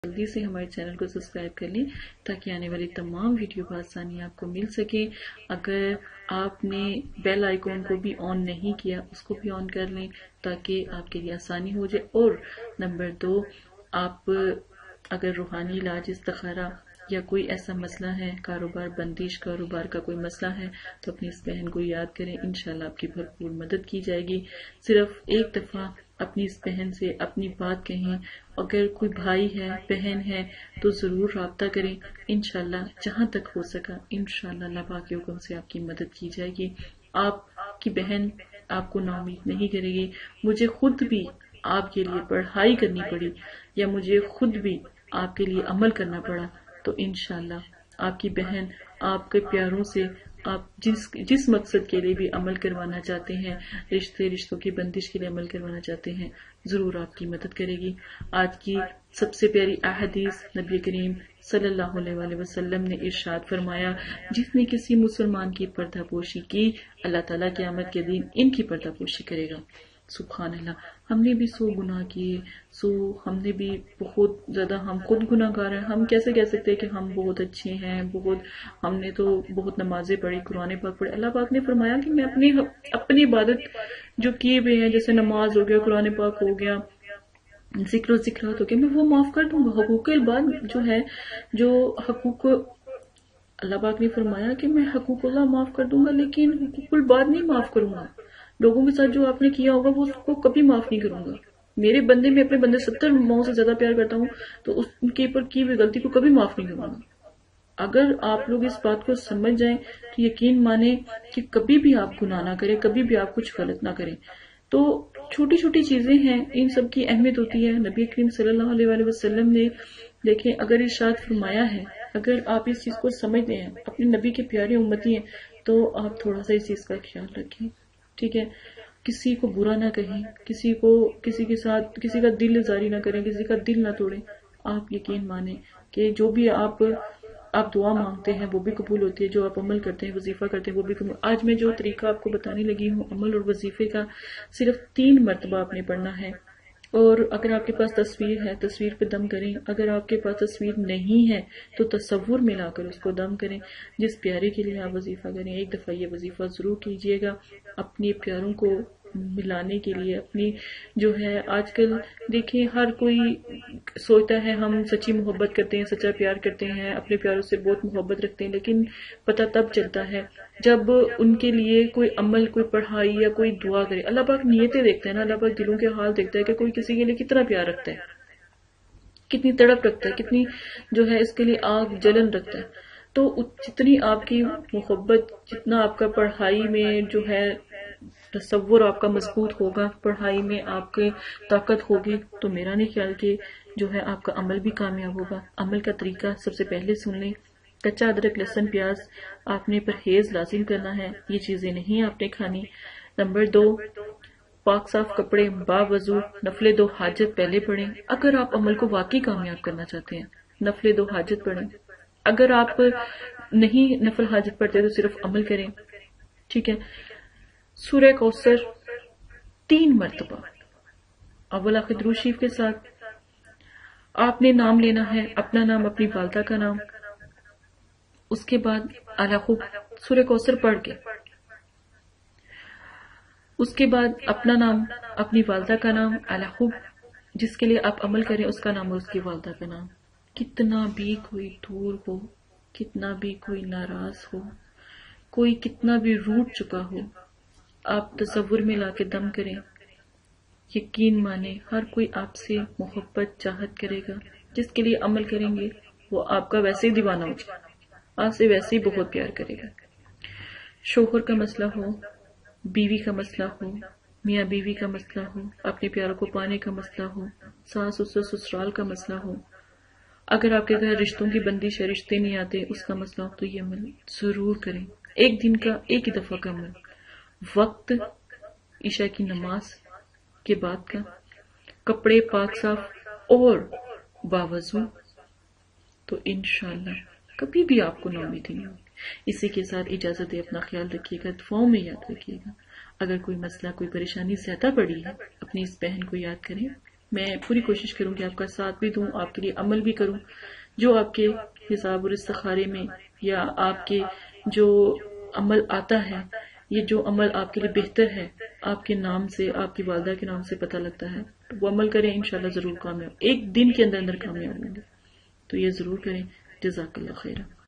جلدی سے ہمارے چینل کو سبسکرائب کر لیں تاکہ آنے والی تمام ویڈیو بآسانی آپ کو مل سکے۔ اگر آپ نے بیل آئیکن کو بھی آن نہیں کیا اس کو بھی آن کر لیں تاکہ آپ کے لیے آسانی ہو جائے۔ اور نمبر 2، آپ اگر روحانی علاج، استخارہ یا کوئی ایسا مسئلہ ہے، کاروبار بندش، کاروبار کا کوئی مسئلہ ہے، تو اپنی اس بہن کو یاد کریں، انشاءاللہ آپ کی بھرپور مدد کی جائے گی۔ صرف ایک دفعہ اپنی اس بہن سے اپنی بات کہیں۔ اگر کوئی بھائی ہے، بہن ہے تو ضرور رابطہ کریں، انشاءاللہ جہاں تک ہو سکا انشاءاللہ اللہ پاک کے حکم سے آپ کی مدد کی جائے گی۔ آپ کی بہن آپ کو نا امید نہیں کرے گی۔ مجھے خود بھی آپ کے لیے پڑھائی کرنی پڑی یا مجھے خود بھی آپ کے لیے عمل کرنا پڑا تو انشاءاللہ آپ کی بہن آپ کے پیاروں سے آپ جس مقصد کے لیے بھی عمل کروانا چاہتے ہیں، رشتوں کی بندش کے لیے عمل کروانا چاہتے ہیں، ضرور آپ کی مدد کرے گی۔ آج کی سب سے پیاری احادیث نبی کریم صلی اللہ علیہ وآلہ وسلم نے ارشاد فرمایا، جس نے کسی مسلمان کی پردہ پوشی کی، اللہ تعالیٰ قیامت کے دن ان کی پردہ پوشی کرے گا۔ سبحان اللہ۔ ہم نے بھی 100 گناہ کیے، ہم نے بھی بہت زیادہ، ہم خود گناہ گار ہیں۔ ہم کیسے کہہ سکتے ہیں کہ ہم بہت اچھے ہیں، ہم نے تو بہت نمازیں پڑھی، قرآن پاک پڑھے۔ اللہ پاک نے فرمایا کہ میں اپنی عبادت جو کیے ہوئے ہیں، جیسے نماز ہو گیا، قرآن پاک ہو گیا، ذکر و ذکرات ہو گیا، میں وہ معاف کر دوں گا۔ حقوق العباد جو ہے، جو حقوق اللہ پاک نے فرمایا کہ میں حقوق اللہ معاف کر دوں گا لیکن حقوق العباد نہیں معاف کروں گا۔ لوگوں کے ساتھ جو آپ نے کیا ہوگا وہ اس کو کبھی معاف نہیں کروں گا۔ میرے بندے، میں اپنے بندے 70 ماؤں سے زیادہ پیار کرتا ہوں تو ان کے اوپر کی ہوئی غلطی کو کبھی معاف نہیں کروں گا۔ اگر آپ لوگ اس بات کو سمجھ جائیں تو یقین مانیں کہ کبھی بھی آپ گناہ نہ کریں، کبھی بھی آپ کچھ غلط نہ کریں۔ تو چھوٹی چھوٹی چیزیں ہیں، ان سب کی اہمیت ہوتی ہے۔ نبی کریم صلی اللہ علیہ وآلہ وسلم نے دیکھیں، اگر ارشاد فرمایا ہے، اگر آپ اس چیز کو سمجھتے ہیں، اپنے نبی کے پیارے امتی ہیں، تو آپ تھوڑا سا اس چیز کا خیال رکھیں، ٹھیک ہے؟ کسی کو برا نہ کہیں، کسی کے ساتھ کسی کا دل آزاری نہ کریں، کسی کا دل نہ توڑیں۔ آپ یقین مانیں کہ جو بھی آپ دعا مانگتے ہیں وہ بھی قبول ہوتی ہے، جو آپ عمل کرتے ہیں، وظیفہ کرتے ہیں، وہ بھی قبول۔ آج میں جو طریقہ آپ کو بتانے لگی ہوں عمل اور وظیفے کا، صرف 3 مرتبہ آپ نے پڑھنا ہے۔ اور اگر آپ کے پاس تصویر ہے، تصویر پہ دم کریں۔ اگر آپ کے پاس تصویر نہیں ہے تو تصور ملا کر اس کو دم کریں۔ جس پیارے کے لیے آپ وظیفہ کریں، ایک دفعہ یہ وظیفہ ضرور کیجئے گا، اپنے پیاروں کو ملانے کے لیے۔ اپنی جو ہے، آج کل دیکھیں ہر کوئی سوچتا ہے ہم سچی محبت کرتے ہیں، سچا پیار کرتے ہیں، اپنے پیاروں سے بہت محبت رکھتے ہیں، لیکن پتہ تب چلتا ہے جب ان کے لیے کوئی عمل، کوئی پڑھائی یا کوئی دعا کرے۔ اللہ پاک نیتیں دیکھتا ہے نا، اللہ پاک دلوں کے حال دیکھتا ہے کہ کوئی کسی کے لیے کتنا پیار رکھتا ہے، کتنی تڑپ رکھتا ہے، کتنی جو ہے اس کے لیے آگ جلن رکھتا ہے۔ تو جتنی آپ کی محبت، جتنا آپ کا پڑھائی میں جو ہے تصور آپ کا مضبوط ہوگا، پڑھائی میں آپ کی طاقت ہوگی، تو میرا نہیں خیال کہ جو ہے آپ کا عمل بھی کامیاب ہوگا۔ عمل کا طریقہ سب سے پہلے سن لیں۔ کچا ادرک، لہسن، پیاز آپ نے پرہیز لازم کرنا ہے، یہ چیزیں نہیں آپ نے کھانی۔ نمبر 2، پاک صاف کپڑے، باوضو، نفل 2 حاجت پہلے پڑھیں۔ اگر آپ عمل کو واقعی کامیاب کرنا چاہتے ہیں، نفل 2 حاجت پڑھیں۔ اگر آپ نہیں نفل حاجت پڑھتے تو صرف عمل کریں، ٹھیک ہے؟ سورہ کوثر 3 مرتبہ اول آخر درود شریف کے ساتھ آپ نے نام لینا ہے، اپنا نام، اپنی والدہ کا نام، اس کے بعد اعلیٰ خوب سورہ کوثر پڑھ کے، اس کے بعد اپنا نام، اپنی والدہ کا نام، اعلیٰ خوب جس کے لیے آپ عمل کریں اس کا نام اور اس کی والدہ کا نام۔ کتنا بھی کوئی دور ہو، کتنا بھی کوئی ناراض ہو، کوئی کتنا بھی روٹ چکا ہو، آپ تصور میں لا کے دم کریں۔ یقین مانیں ہر کوئی آپ سے محبت، چاہت کرے گا۔ جس کے لیے عمل کریں گے وہ آپ کا ویسے ہی دیوانہ ہو جائے، آپ سے ویسے ہی بہت پیار کرے گا۔ شوہر کا مسئلہ ہو، بیوی کا مسئلہ ہو، میاں بیوی کا مسئلہ ہو، اپنے پیاروں کو پانے کا مسئلہ ہو، ساس سسر سسرال کا مسئلہ ہو، اگر آپ کے گھر رشتوں کی بندش ہے، رشتے نہیں آتے، اس کا مسئلہ ہو، تو یہ عمل ضرور کریں۔ ایک دن کا، ایک ہی دفعہ کا عمل، وقت عشاء کی نماز کے بعد کا، کپڑے پاک صاف اور باوضو، تو انشاءاللہ کبھی بھی آپ کو ناامیدی نہیں ہوگی۔ اسی کے ساتھ اجازت ہے، اپنا خیال رکھیے گا، دعاؤں میں یاد رکھیے گا۔ اگر کوئی مسئلہ، کوئی پریشانی زیادہ پڑی ہے، اپنی اس بہن کو یاد کریں، میں پوری کوشش کروں کہ آپ کا ساتھ بھی دوں، آپ کے لیے عمل بھی کروں، جو آپ کے حساب اور استخارے میں یا آپ کے جو عمل آتا ہے، یہ جو عمل آپ کے لیے بہتر ہے، آپ کے نام سے، آپ کی والدہ کے نام سے پتہ لگتا ہے، وہ عمل کریں، انشاءاللہ ضرور کامیاب، ایک دن کے اندر کامیاب ہوں گے، تو یہ ضرور کریں۔ جزاک اللہ خیر۔